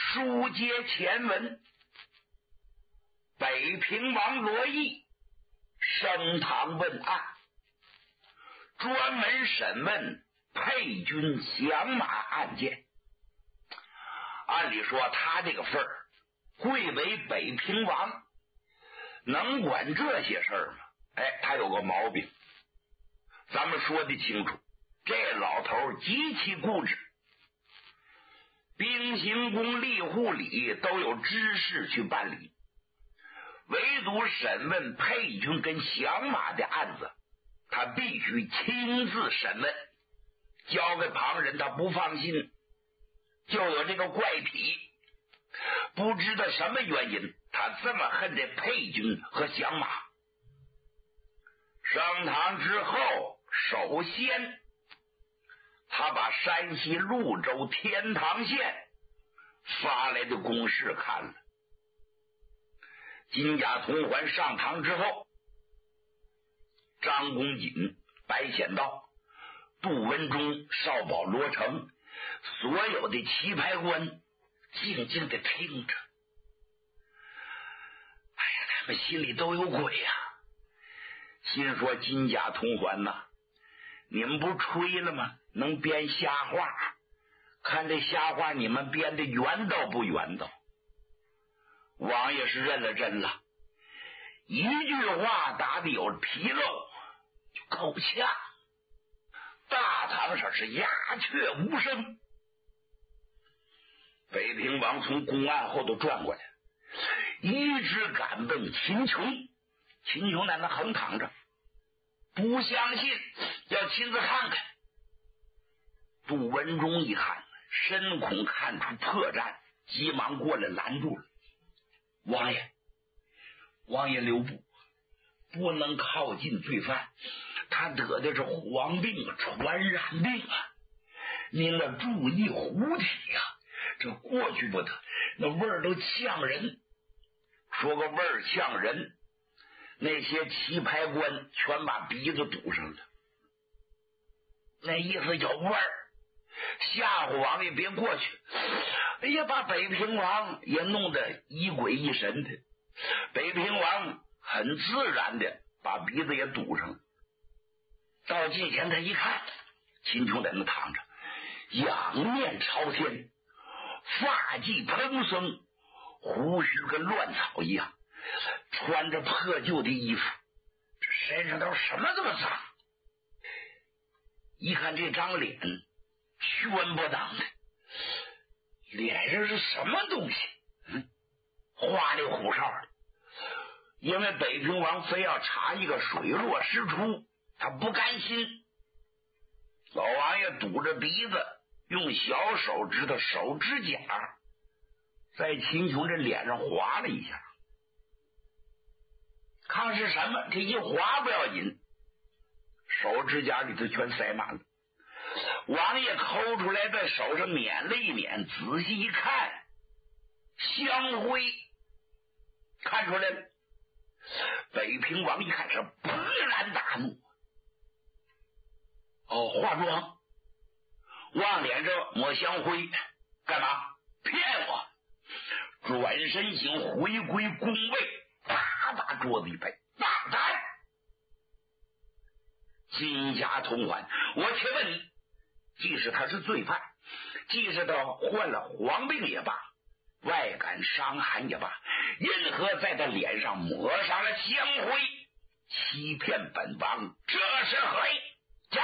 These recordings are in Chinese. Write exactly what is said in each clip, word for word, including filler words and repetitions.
书接前文，北平王罗毅升堂问案，专门审问沛军降马案件。按理说他这个份儿贵为北平王，能管这些事儿吗？哎，他有个毛病，咱们说的清楚，这老头极其固执，兵行宫、吏户里都有知事去办理，唯独审问沛军跟降马的案子，他必须亲自审问，交给旁人他不放心，就有这个怪癖。不知道什么原因，他这么恨这沛军和降马。上堂之后，首先他把山西潞州天堂县发来的公示看了。金甲同环上堂之后，张公瑾、白显道、杜文忠、少保罗成，所有的棋牌官静静的听着。哎呀，他们心里都有鬼呀、啊！心说金甲同环呐、啊，你们不吹了吗？能编瞎话，看这瞎话你们编的圆道不圆道？王爷是认了真了，一句话打的有纰漏，就够呛。大堂上是鸦雀无声。北平王从公案后头转过来，一直赶奔秦琼。秦琼在那横躺着，不相信，要亲自看看。杜文忠一看，深恐看出破绽，急忙过来拦住了。王爷，王爷留步，不能靠近罪犯，他得的是黄病啊，传染病啊，您了注意护体啊，这过去不得，那味儿都呛人。说个味儿呛人，那些棋牌官全把鼻子堵上了，那意思有味儿，吓唬王爷别过去。哎呀，把北平王也弄得疑鬼疑神的。北平王很自然的把鼻子也堵上了。到近前他一看，秦琼在那躺着，仰面朝天，发髻蓬松，胡须跟乱草一样，穿着破旧的衣服，这身上都什么这么脏？一看这张脸，宣不当的，脸上是什么东西？嗯，花里胡哨的。因为北平王非要查一个水落石出，他不甘心。老王爷堵着鼻子，用小手指头手指甲在秦琼这脸上划了一下，看是什么，这一划不要紧，手指甲里头全塞满了。王爷抠出来，在手上捻了一捻，仔细一看，香灰，看出来了。北平王一看是勃然大怒，哦，化妆往脸上抹香灰，干嘛？骗我！转身行回归宫位，啪把桌子一拍，大胆！金甲同环，我且问你，即使他是罪犯，即使他患了黄病也罢，外感伤寒也罢，因何在他脸上抹上了香灰，欺骗本王？这是何意？讲！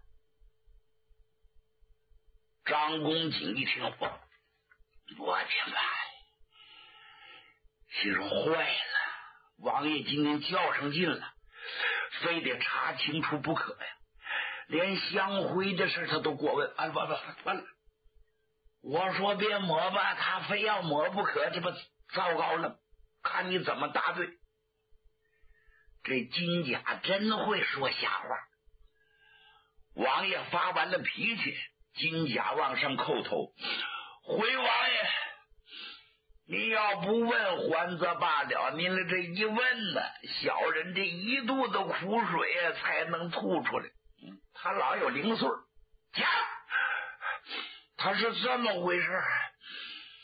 张公瑾一听，我我天哪！心说坏了，王爷今天较上劲了，非得查清楚不可呀！连香灰这事他都过问，完了完了完了！我说别抹吧，他非要抹不可，这不糟糕了？看你怎么答对。这金甲真会说瞎话。王爷发完了脾气，金甲往上叩头，回王爷，你要不问还则罢了，您的这一问呢，小人这一肚子苦水啊才能吐出来。嗯，他老有零碎。讲，他是这么回事，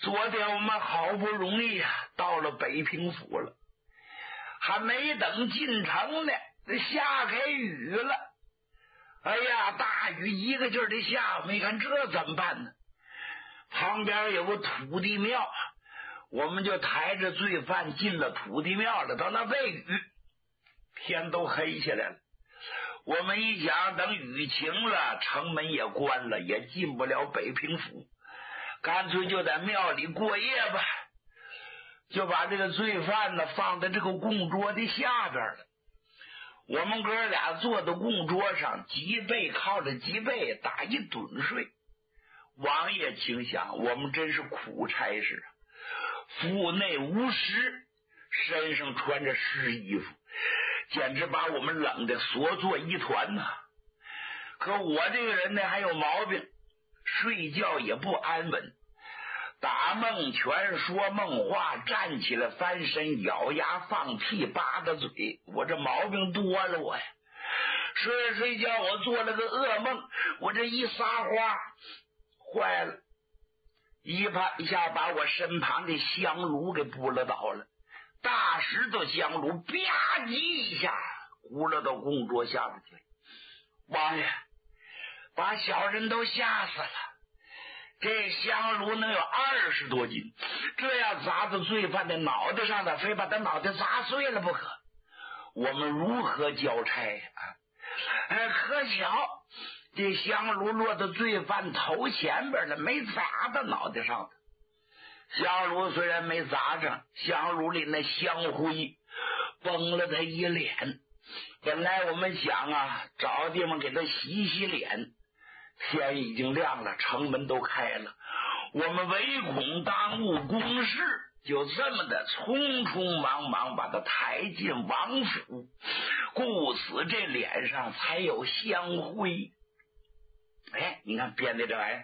昨天我们好不容易呀、啊、到了北平府了，还没等进城呢，下开雨了。哎呀，大雨一个劲儿的下，没看这怎么办呢？旁边有个土地庙，我们就抬着罪犯进了土地庙了，到那喂雨。天都黑下来了，我们一想，等雨晴了，城门也关了，也进不了北平府，干脆就在庙里过夜吧。就把这个罪犯呢放在这个供桌的下边了。我们哥俩坐在供桌上，脊背靠着脊背，打一盹睡。王爷请想，我们真是苦差事啊，腹内无食，身上穿着湿衣服，简直把我们冷得缩作一团呐、啊。可我这个人呢还有毛病，睡觉也不安稳，打梦全说梦话，站起来翻身，咬牙放屁，扒着嘴，我这毛病多了我呀。睡着睡觉，我做了个噩梦，我这一撒花，坏了，一啪一下把我身旁的香炉给扑了倒了，大石头香炉吧唧一下咕了到供桌下边去了。王爷，把小人都吓死了，这香炉能有二十多斤，这要砸到罪犯的脑袋上的，非把他脑袋砸碎了不可。我们如何交差呀、啊？哎，可巧这香炉落到罪犯头前边了，没砸到脑袋上。香炉虽然没砸上，香炉里那香灰崩了他一脸。本来我们想啊，找地方给他洗洗脸。天已经亮了，城门都开了，我们唯恐耽误公事，就这么的匆匆忙忙把他抬进王府，故此这脸上才有香灰。哎，你看编的这玩意儿。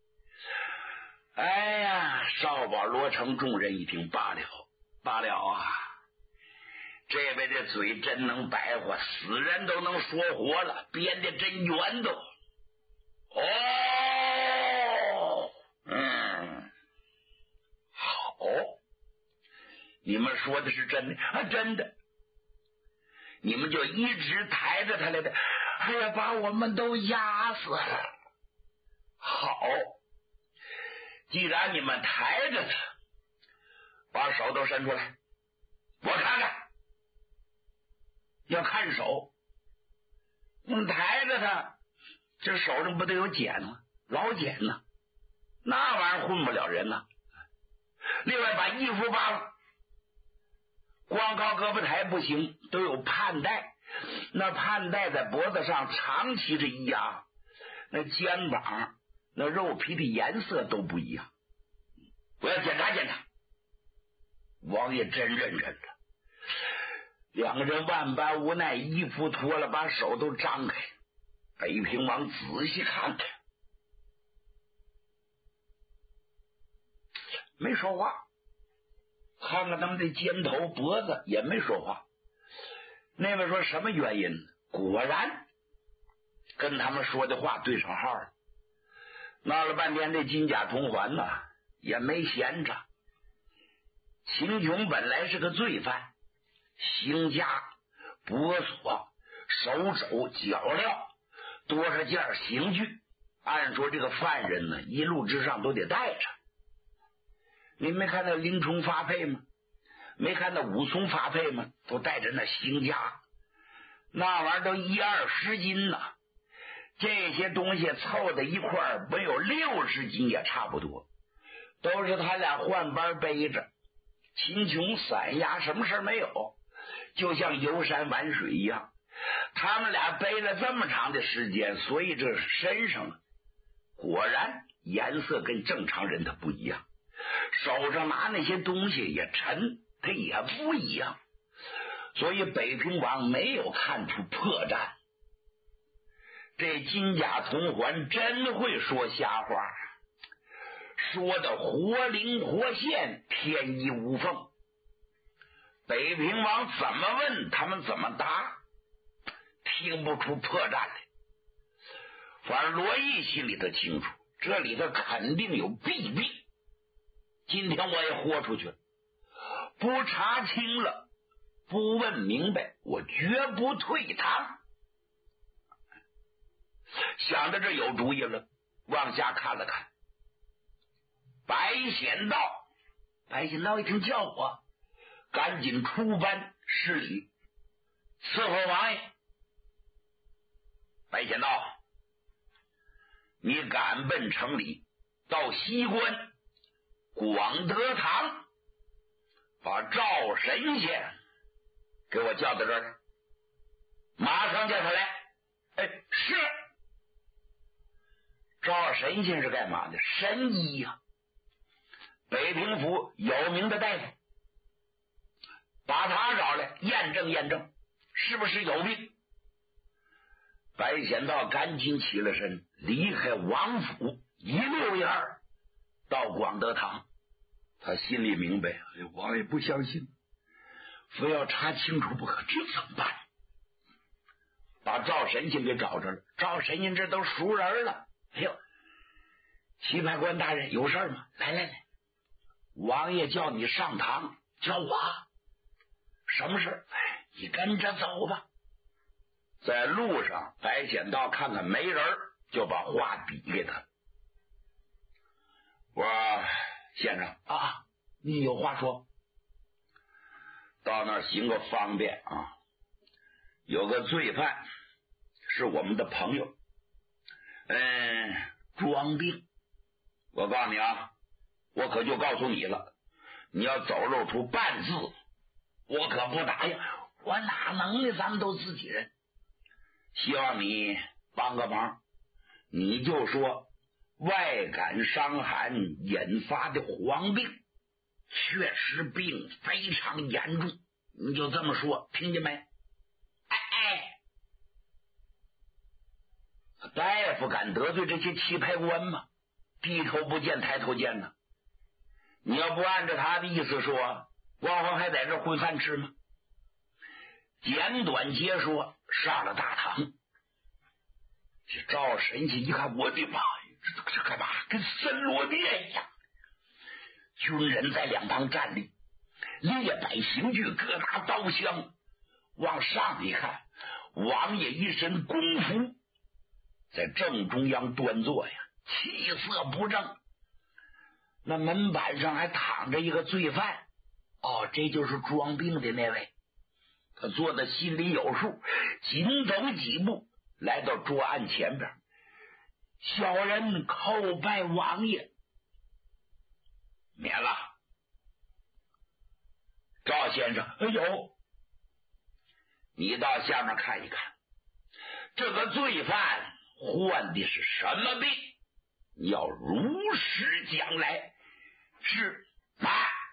哎呀，少保罗成众人一听，罢了罢了啊，这位这嘴真能白话，死人都能说活了，编的真圆都。哦，嗯，好，你们说的是真的啊，真的，你们就一直抬着他来的，哎呀，把我们都压死了。好，既然你们抬着他，把手都伸出来，我看看，要看手，你抬着他。这手上不得有茧吗？老茧呢，那玩意儿混不了人呢。另外把衣服扒了，光靠胳膊抬不行，都有盼带，那盼带在脖子上长期这一压，那肩膀那肉皮的颜色都不一样。我要检查检查。王爷真认真了，两个人万般无奈，衣服脱了，把手都张开。北平王仔细看看，没说话，看看他们的肩头脖子也没说话。那位说什么原因？果然跟他们说的话对上号了。闹了半天，这金甲铜环呢也没闲着。秦琼本来是个罪犯，行枷、脖锁、手肘、脚镣多少件刑具，按说这个犯人呢一路之上都得带着。你没看那林冲发配吗？没看那武松发配吗？都带着那刑枷，那玩意儿都一二十斤呢。这些东西凑在一块儿，没有六十斤也差不多，都是他俩换班背着。秦琼散压，什么事没有，就像游山玩水一样。他们俩背了这么长的时间，所以这身上果然颜色跟正常人他不一样，手上拿那些东西也沉，他也不一样。所以北平王没有看出破绽。这金甲铜环真会说瞎话，说的活灵活现，天衣无缝。北平王怎么问他们怎么答，听不出破绽来。反正罗毅心里头清楚，这里头肯定有弊病。 今天我也豁出去了，不查清了，不问明白，我绝不退堂。想着这有主意了，往下看了看，白显道，白显道一听叫我，赶紧出班施礼，伺候王爷。白显道，你赶奔城里，到西关广德堂，把赵神仙给我叫到这儿，马上叫他来。哎，是。赵神仙是干嘛的？神医呀、啊，北平府有名的大夫，把他找来验证验证，是不是有病？白显道赶紧起了身，离开王府，一溜烟儿到广德堂。他心里明白，哎，王爷不相信，非要查清楚不可，这怎么办？把赵神仙给找着了。赵神仙这都熟人了。哎呦，棋牌官大人有事吗？来来来，王爷叫你上堂。叫我什么事？哎，你跟着走吧。在路上，白显道看看没人，就把话比给他。我说先生啊，你有话说。到那儿行个方便啊，有个罪犯是我们的朋友，嗯，装病。我告诉你啊，我可就告诉你了，你要走漏出半字，我可不答应。我哪能呢？咱们都自己人。希望你帮个忙，你就说外感伤寒引发的黄病，确实病非常严重，你就这么说，听见没？哎哎，大夫敢得罪这些棋牌官吗？低头不见抬头见呢。你要不按照他的意思说，王皇还在这混饭吃吗？简短截说，上了大堂。这赵神仙一看，我的妈呀，这这干嘛？跟森罗殿一样。军人在两旁站立，列摆刑具，各拿刀枪。往上一看，王爷一身功夫，在正中央端坐呀，气色不正。那门板上还躺着一个罪犯，哦，这就是装病的那位。他坐的心里有数，紧走几步来到桌案前边，小人叩拜王爷。免了。赵先生，哎呦，你到下面看一看，这个罪犯患的是什么病？你要如实讲来。是妈，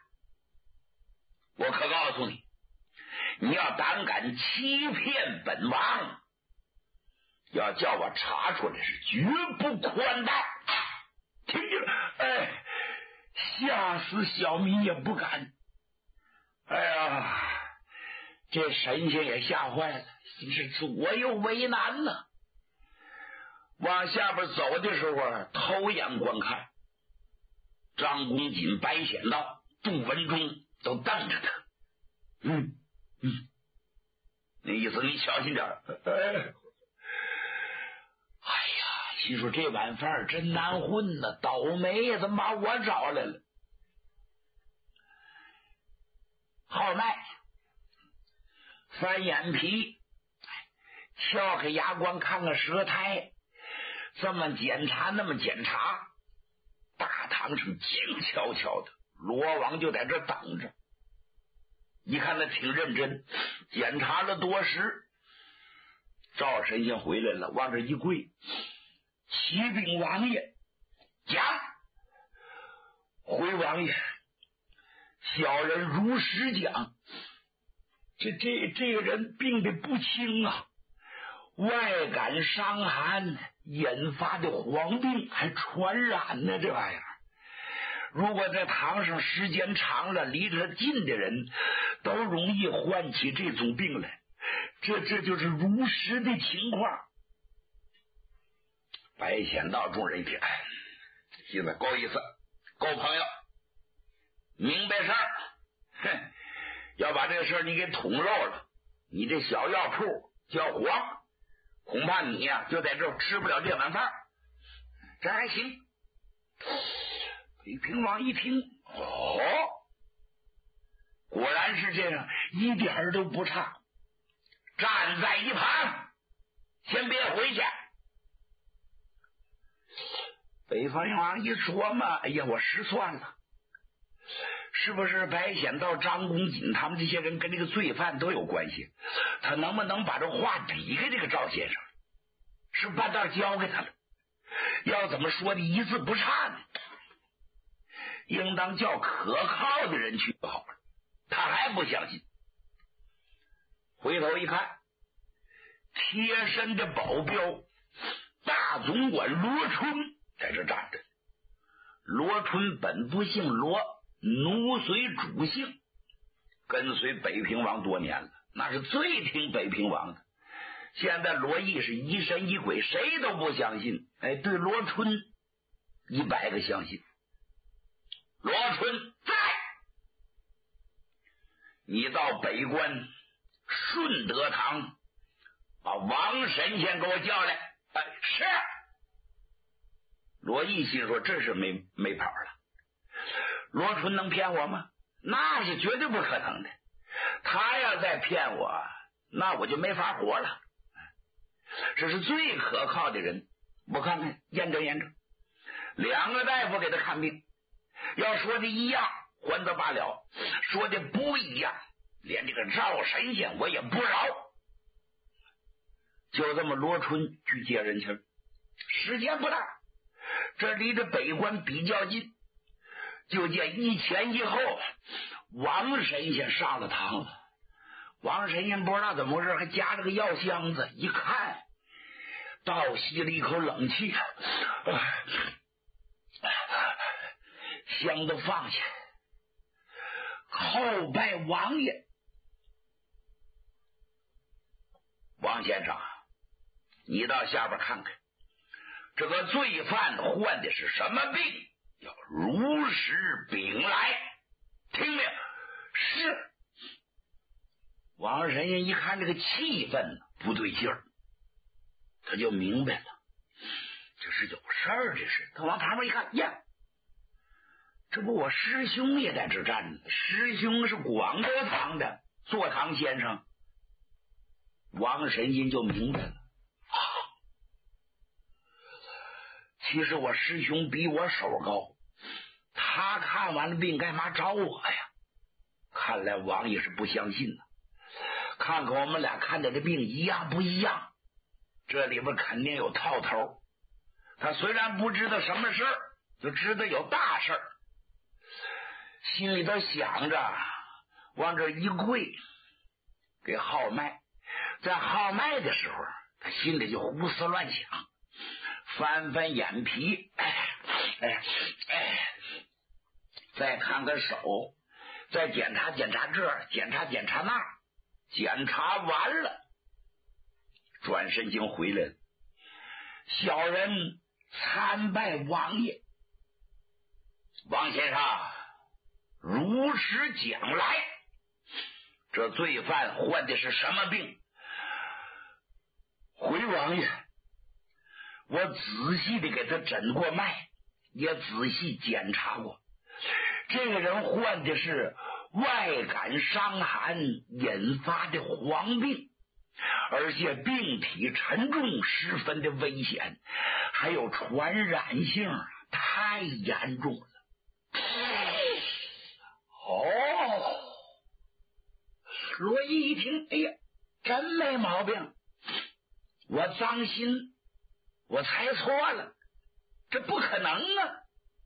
我可告诉你，你要胆敢欺骗本王，要叫我查出来是绝不宽待。听见了？哎，吓死小民也不敢。哎呀，这神仙也吓坏了，真是左右为难呢。往下边走的时候，偷眼观看，张公瑾、白显道、杜文忠都瞪着他。嗯嗯，那意思你小心点。哎，哎呀，心说这碗饭真难混呢，倒霉呀，怎么把我找来了？号脉，翻眼皮，撬开牙关看看舌苔，这么检查那么检查。大堂上静悄悄的，罗王就在这等着。一看他挺认真，检查了多时。赵神仙回来了，往这一跪，启禀王爷，讲。回王爷，小人如实讲，这这这个人病得不轻啊，外感伤寒引发的黄病，还传染呢，这玩意儿。如果在堂上时间长了，离着他近的人都容易患起这种病来，这这就是如实的情况。白显道众人一听，哎，现在够意思，够朋友。 明白事儿，哼，要把这个事儿你给捅漏了，你这小药铺就要黄，恐怕你呀、啊、就在这儿吃不了这碗饭。这还行。北平王一听，哦，果然是这样，一点都不差。站在一旁，先别回去。北方王一琢磨，哎呀，我失算了，是不是白显道、张公瑾他们这些人跟这个罪犯都有关系？他能不能把这话抵给这个赵先生？是半道交给他了？要怎么说的一字不差呢？应当叫可靠的人去好了。他还不相信，回头一看，贴身的保镖大总管罗春在这站着。罗春本不姓罗，奴随主姓，跟随北平王多年了，那是最听北平王的。现在罗毅是疑神疑鬼，谁都不相信。哎，对罗春一百个相信。罗春在，你到北关顺德堂把王神仙给我叫来。哎，是。罗毅心说这是没没跑了，罗春能骗我吗？那是绝对不可能的。他要再骗我，那我就没法活了。这是最可靠的人，我看看验证验证。两个大夫给他看病，要说的一样还则罢了，说的不一样，连这个赵神仙我也不饶。就这么罗春去接人情，时间不大，这离着北关比较近，就见一前一后王神仙上了堂了。王神仙不知道怎么回事，还夹着个药箱子，一看倒吸了一口冷气，箱子放下，叩拜王爷。王先生，你到下边看看，这个罪犯患的是什么病？要如实禀来。听明？是。王神仙一看这个气氛不对劲儿，他就明白了，这是有事儿，这是。他往旁边一看，呀，这不我师兄也在这站着，师兄是广德堂的坐堂先生。王神仙就明白了，啊，其实我师兄比我手高，他看完了病干嘛找我呀？看来王爷是不相信了。看看我们俩看的这病一样不一样，这里边肯定有套头。他虽然不知道什么事儿，就知道有大事儿，心里头想着往这一跪给号脉。在号脉的时候，他心里就胡思乱想，翻翻眼皮，哎哎哎，再看看手，再检查检查这，检查检查那，检查完了，转身经回来了。小人参拜王爷。王先生，如实讲来，这罪犯患的是什么病？回王爷，我仔细的给他诊过脉，也仔细检查过，这个人患的是外感伤寒引发的黄病，而且病体沉重，十分的危险，还有传染性，太严重了。哦，罗毅一听，哎呀，真没毛病，我脏心，我猜错了，这不可能啊！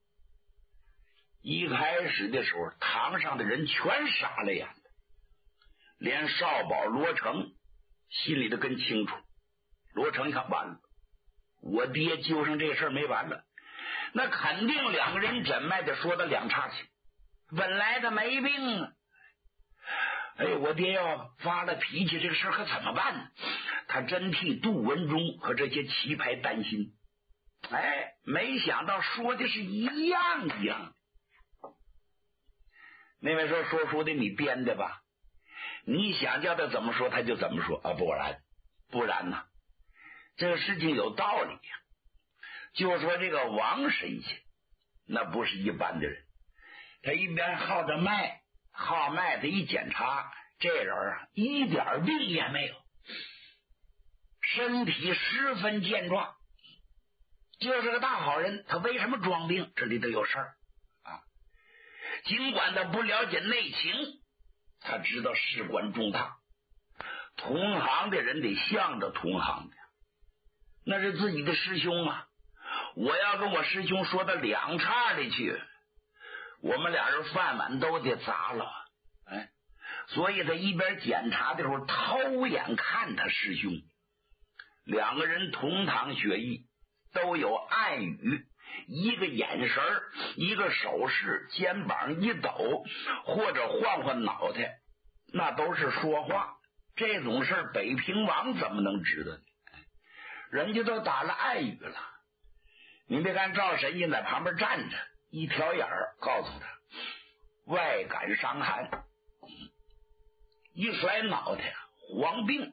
一开始的时候，堂上的人全傻了眼了，连少保罗成心里头更清楚。罗成一看，完了，我爹揪上这事儿没完了，那肯定两个人诊脉的说的两岔气。本来他没病啊，哎，我爹要发了脾气，这个事儿可怎么办呢？他真替杜文忠和这些棋牌担心。哎，没想到说的是一样一样。 那位说说书的你编的吧？你想叫他怎么说他就怎么说啊？不然不然呢？这个事情有道理呀。就说这个王神仙，那不是一般的人。他一边号着脉，号脉他一检查，这人啊一点病也没有，身体十分健壮，就是个大好人。他为什么装病？这里头有事儿啊！尽管他不了解内情，他知道事关重大，同行的人得向着同行的，那是自己的师兄啊！我要跟我师兄说到两岔里去，我们俩人饭碗都得砸了。哎，所以他一边检查的时候偷眼看他师兄，两个人同堂学艺，都有暗语，一个眼神一个手势，肩膀一抖或者晃晃脑袋，那都是说话。这种事北平王怎么能知道呢？人家都打了暗语了。你别看赵神仙在旁边站着，一瞟眼儿告诉他外感伤寒，一甩脑袋黄病。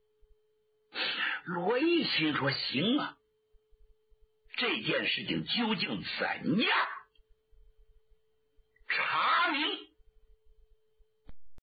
罗毅心说行啊，这件事情究竟怎样